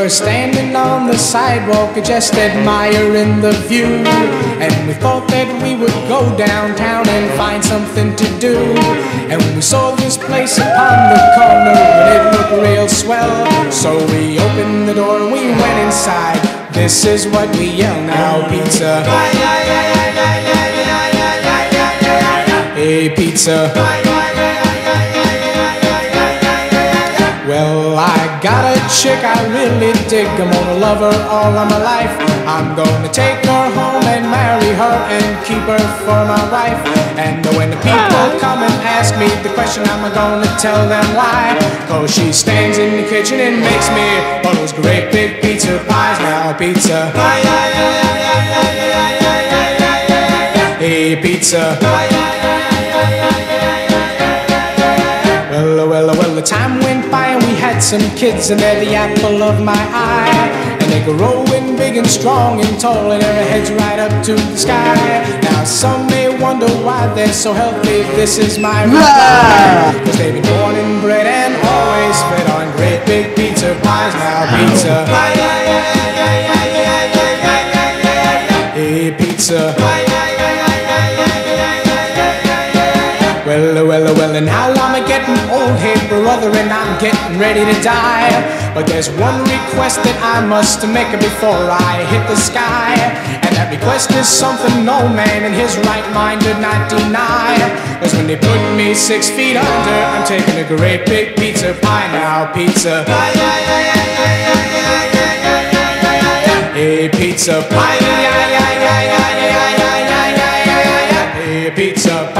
were standing on the sidewalk, just admiring the view. And we thought that we would go downtown and find something to do. And we saw this place upon the corner, and it looked real swell. So we opened the door, we went inside. This is what we yell now: pizza. Hey, pizza. Well, I got a chick I really dig. I'm gonna love her all of my life. I'm gonna take her home and marry her and keep her for my wife. And when the people come and ask me the question, I'm gonna tell them why. Cause she stands in the kitchen and makes me one of those great big pizza pies. Now pizza. Hey, pizza. Well, the time went by and we had some kids, and they're the apple of my eye. And they grow in big and strong and tall, and their heads right up to the sky. Now some may wonder why they're so healthy. This is my reply. Cause they've been born and bred and always fed on great big pizza pies. Now pizza. Hey, pizza. Well, and now I'm getting old, hey brother, and I'm getting ready to die. But there's one request that I must make before I hit the sky. And that request is something no man in his right mind did not deny. Cause when they put me 6 feet under, I'm taking a great big pizza pie. Now pizza. Hey, pizza pie. Hey, pizza pie.